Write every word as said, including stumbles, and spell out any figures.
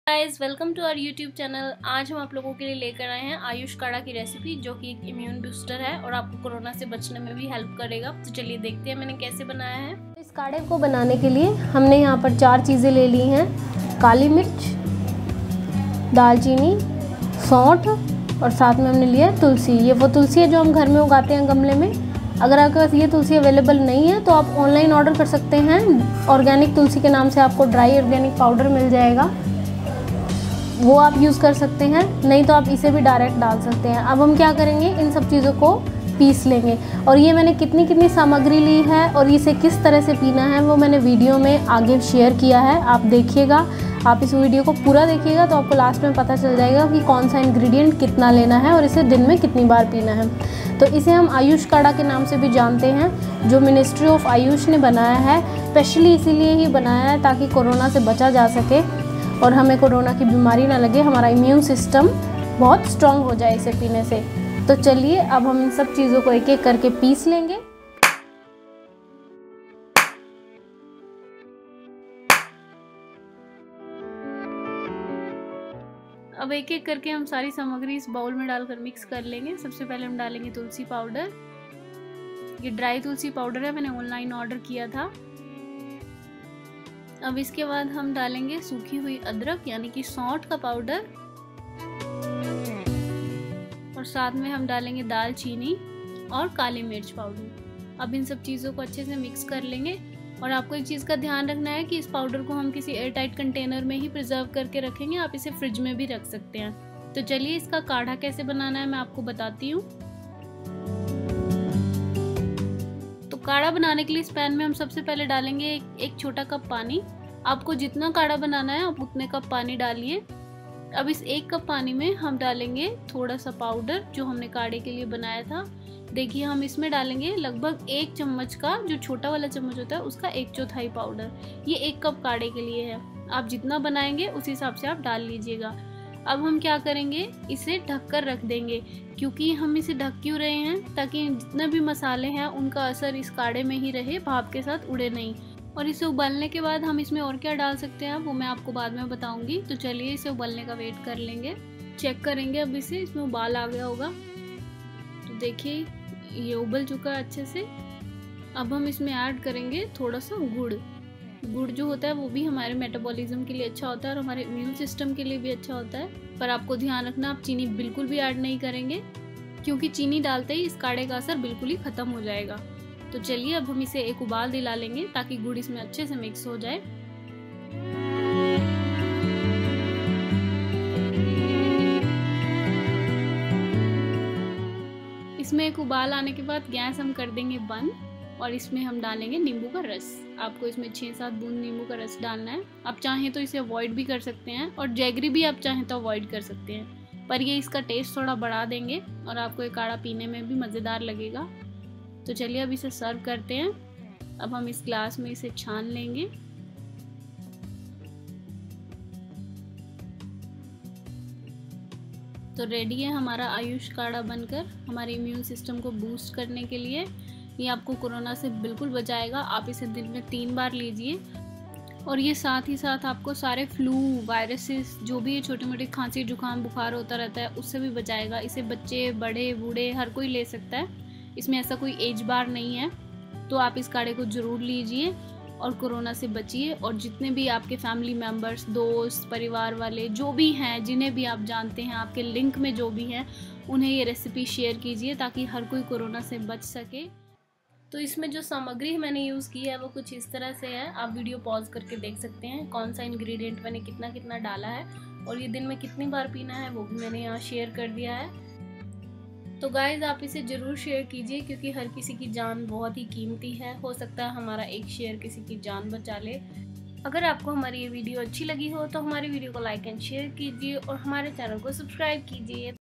Guys, welcome to our YouTube channel. आज हम आप लोगों के लिए लेकर आए हैं आयुष काढ़ा की रेसिपी, जो कि एक इम्यून बूस्टर है और आपको कोरोना से बचने में भी हेल्प करेगा। तो चलिए देखते हैं मैंने कैसे बनाया है। इस काढ़े को बनाने के लिए हमने यहाँ पर चार चीज़ें ले ली हैं। काली मिर्च, दालचीनी, सौंठ और साथ में हमने लिया तुलसी। ये वो तुलसी है जो हम घर में उगाते हैं गमले में। अगर आपके पास ये तुलसी अवेलेबल नहीं है तो आप ऑनलाइन ऑर्डर कर सकते हैं। ऑर्गेनिक तुलसी के नाम से आपको ड्राई ऑर्गेनिक पाउडर मिल जाएगा, वो आप यूज़ कर सकते हैं। नहीं तो आप इसे भी डायरेक्ट डाल सकते हैं। अब हम क्या करेंगे, इन सब चीज़ों को पीस लेंगे। और ये मैंने कितनी कितनी सामग्री ली है और इसे किस तरह से पीना है वो मैंने वीडियो में आगे शेयर किया है। आप देखिएगा, आप इस वीडियो को पूरा देखिएगा तो आपको लास्ट में पता चल जाएगा कि कौन सा इंग्रेडिएंट कितना लेना है और इसे दिन में कितनी बार पीना है। तो इसे हम आयुष काढ़ा के नाम से भी जानते हैं, जो मिनिस्ट्री ऑफ आयुष ने बनाया है। स्पेशली इसीलिए ही बनाया है ताकि कोरोना से बचा जा सके और हमें कोरोना की बीमारी ना लगे, हमारा इम्यून सिस्टम बहुत स्ट्रांग हो जाए इसे पीने से। तो चलिए अब हम इन सब चीज़ों को एक एक करके पीस लेंगे। अब एक एक करके हम सारी सामग्री इस बाउल में डालकर मिक्स कर लेंगे। सबसे पहले हम डालेंगे तुलसी पाउडर। ये ड्राई तुलसी पाउडर है, मैंने ऑनलाइन ऑर्डर किया था। अब इसके बाद हम डालेंगे सूखी हुई अदरक यानी कि सौंठ का पाउडर, और साथ में हम डालेंगे दालचीनी और काली मिर्च पाउडर। अब इन सब चीज़ों को अच्छे से मिक्स कर लेंगे। और आपको एक चीज़ का ध्यान रखना है कि इस पाउडर को हम किसी एयर टाइट कंटेनर में ही प्रिजर्व करके रखेंगे। आप इसे फ्रिज में भी रख सकते हैं। तो चलिए इसका काढ़ा कैसे बनाना है मैं आपको बताती हूँ। तो काढ़ा बनाने के लिए इस पैन में हम सबसे पहले डालेंगे एक, एक छोटा कप पानी। आपको जितना काढ़ा बनाना है आप उतने कप पानी डालिए। अब इस एक कप पानी में हम डालेंगे थोड़ा सा पाउडर जो हमने काढ़े के लिए बनाया था। देखिए हम इसमें डालेंगे लगभग एक चम्मच का, जो छोटा वाला चम्मच होता है उसका एक चौथाई पाउडर। ये एक कप काढ़े के लिए है। आप जितना बनाएंगे उस हिसाब से आप डाल लीजिएगा। अब हम क्या करेंगे, इसे ढककर रख देंगे। क्योंकि हम इसे ढक क्यों रहे हैं, ताकि जितने भी मसाले हैं उनका असर इस काढ़े में ही रहे, भाप के साथ उड़े नहीं। और इसे उबालने के बाद हम इसमें और क्या डाल सकते हैं वो मैं आपको बाद में बताऊंगी। तो चलिए इसे उबालने का वेट कर लेंगे, चेक करेंगे। अब इसे इसमें उबाल आ गया होगा, तो देखिए ये उबल चुका है अच्छे से। अब हम इसमें ऐड करेंगे थोड़ा सा गुड़। गुड़ जो होता है वो भी हमारे मेटाबॉलिज्म के लिए अच्छा होता है और हमारे इम्यून सिस्टम के लिए भी अच्छा होता है। पर आपको ध्यान रखना, आप चीनी बिल्कुल भी ऐड नहीं करेंगे, क्योंकि चीनी डालते ही इस काढ़े का असर बिल्कुल ही ख़त्म हो जाएगा। तो चलिए अब हम इसे एक उबाल दिला लेंगे ताकि गुड़ इसमें अच्छे से मिक्स हो जाए। इसमें एक उबाल आने के बाद गैस हम कर देंगे बंद और इसमें हम डालेंगे नींबू का रस। आपको इसमें छः सात बूंद नींबू का रस डालना है। आप चाहें तो इसे अवॉइड भी कर सकते हैं और जैगरी भी आप चाहें तो अवॉइड कर सकते हैं, पर ये इसका टेस्ट थोड़ा बढ़ा देंगे और आपको ये काढ़ा पीने में भी मज़ेदार लगेगा। तो चलिए अब इसे सर्व करते हैं। अब हम इस ग्लास में इसे छान लेंगे। तो रेडी है हमारा आयुष काढ़ा बनकर, हमारे इम्यून सिस्टम को बूस्ट करने के लिए। ये आपको कोरोना से बिल्कुल बचाएगा। आप इसे दिन में तीन बार लीजिए और ये साथ ही साथ आपको सारे फ्लू, वायरसेस, जो भी ये छोटे मोटे खांसी जुकाम बुखार होता रहता है उससे भी बचाएगा। इसे बच्चे, बड़े, बूढ़े हर कोई ले सकता है। इसमें ऐसा कोई एज बार नहीं है। तो आप इस काढ़े को ज़रूर लीजिए और कोरोना से बचिए। और जितने भी आपके फैमिली मेम्बर्स, दोस्त, परिवार वाले जो भी हैं, जिन्हें भी आप जानते हैं, आपके लिंक में जो भी हैं, उन्हें ये रेसिपी शेयर कीजिए ताकि हर कोई कोरोना से बच सके। तो इसमें जो सामग्री मैंने यूज़ की है वो कुछ इस तरह से है। आप वीडियो पॉज करके देख सकते हैं कौन सा इंग्रेडिएंट मैंने कितना कितना डाला है और ये दिन में कितनी बार पीना है वो भी मैंने यहाँ शेयर कर दिया है। तो गाइज़ आप इसे ज़रूर शेयर कीजिए, क्योंकि हर किसी की जान बहुत ही कीमती है। हो सकता है हमारा एक शेयर किसी की जान बचा ले। अगर आपको हमारी ये वीडियो अच्छी लगी हो तो हमारी वीडियो को लाइक एंड शेयर कीजिए और हमारे चैनल को सब्सक्राइब कीजिए।